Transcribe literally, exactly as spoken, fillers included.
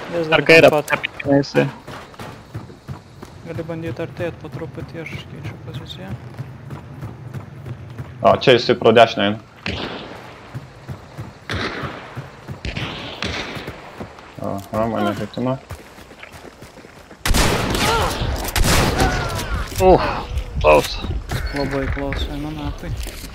Ar kairę pat. jisai. Gali bandyti artėt po truputį, aš keičiu poziciją. O, čia jisai pro dešinę eina. Aha, mane hitino. Uf, klaus. Labai klausai, nu napai.